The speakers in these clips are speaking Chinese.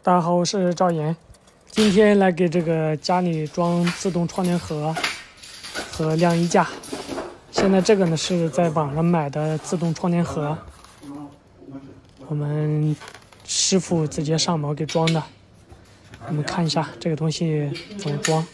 大家好，我是赵岩，今天来给这个家里装自动窗帘盒和晾衣架。现在这个呢是在网上买的自动窗帘盒，我们师傅直接上门给装的。我们看一下这个东西怎么装。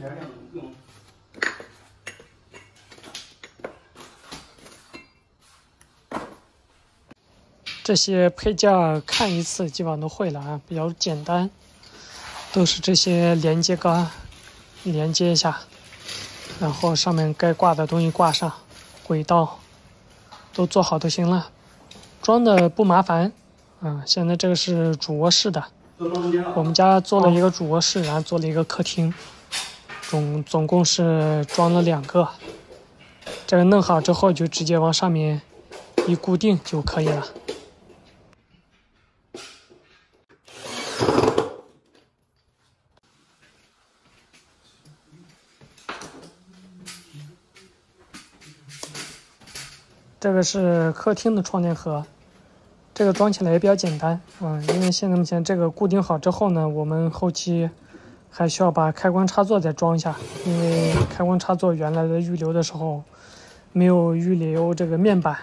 这些配件看一次基本上都会了啊，比较简单，都是这些连接杆连接一下，然后上面该挂的东西挂上，轨道都做好就行了，装的不麻烦啊。现在这个是主卧室的，我们家做了一个主卧室，然后做了一个客厅，总共是装了2个。这个弄好之后就直接往上面一固定就可以了。这个是客厅的窗帘盒，这个装起来也比较简单啊，因为现在目前这个固定好之后呢，我们后期还需要把开关插座再装一下，因为开关插座原来的预留的时候没有预留这个面板。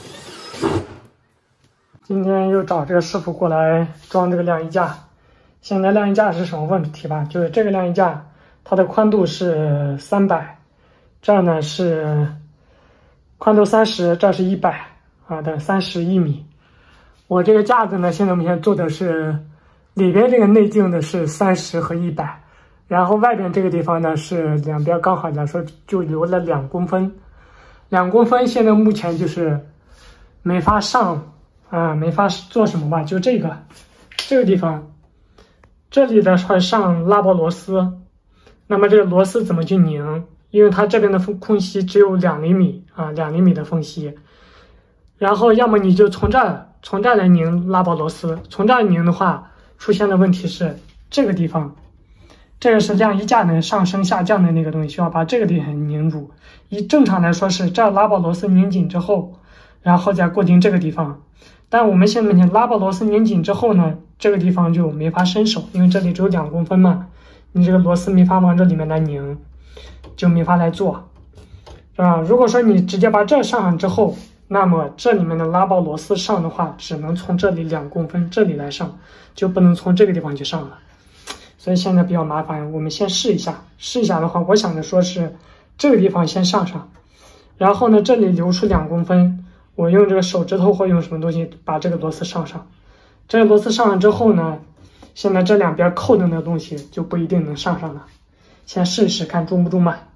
今天又找这个师傅过来装这个晾衣架。现在晾衣架是什么问题吧？就是这个晾衣架它的宽度是300，这儿呢是宽度30，这是100啊的31米。我这个架子呢，现在目前做的是里边这个内径的是30和100，然后外边这个地方呢是两边刚好来说就留了2公分，2公分现在目前就是没法上啊，没法做什么吧？就这个地方，这里的话上拉拔螺丝，那么这个螺丝怎么去拧？因为它这边的空隙只有2厘米啊，2厘米的缝隙，然后要么你就从这儿来拧拉拔螺丝，从这儿拧的话，出现的问题是这个地方，这个是晾衣架的上升下降的那个东西，需要把这个地方拧住。正常来说是这儿拉拔螺丝拧紧之后，然后再固定这个地方，但我们现在拉拔螺丝拧紧之后呢，这个地方就没法伸手，因为这里只有2公分嘛，你这个螺丝没法往这里面来拧，就没法来做，是吧？如果说你直接把这上之后，那么这里面的拉拔螺丝上的话，只能从这里2公分这里来上，就不能从这个地方去上了。所以现在比较麻烦，我们先试一下的话，我想着说是这个地方先上，然后呢这里留出2公分，我用这个手指头或用什么东西把这个螺丝上。这个螺丝上了之后呢，现在这两边扣的那个东西就不一定能上了。先试一试看中不中吧。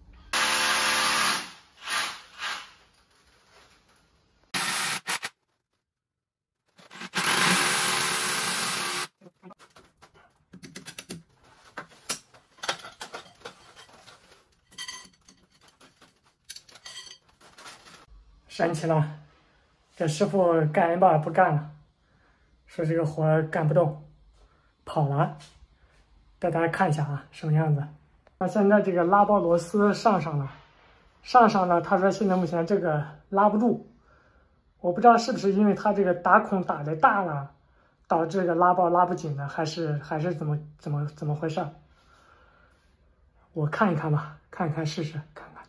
神奇了，这师傅干一半不干了，说这个活干不动，跑了。带大家看一下啊，什么样子。那现在这个拉拔螺丝上了，他说现在目前这个拉不住，我不知道是不是因为他这个打孔打的大了，导致这个拉拔拉不紧的，还是怎么回事？我看一看吧，看一看试试看看。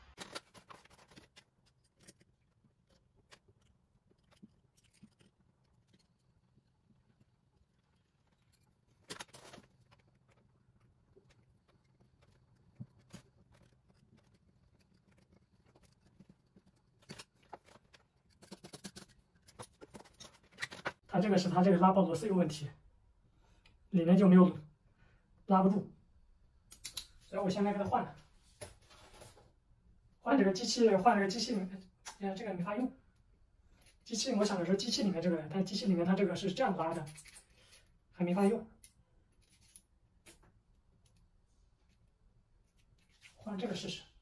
它这个拉拔螺丝有问题，里面就没有拉不住，所以我现在给它换了，换这个机器里面，哎呀，这个没法用。机器我想着说机器里面这个，但机器里面它这个是这样拉的，还没法用。换这个试试。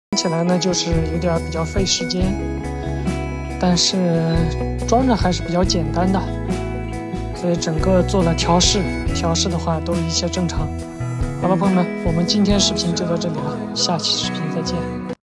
起来呢就是有点比较费时间，但是装着还是比较简单的，所以整个做了调试的话都一切正常。好了，朋友们，我们今天视频就到这里了，下期视频再见。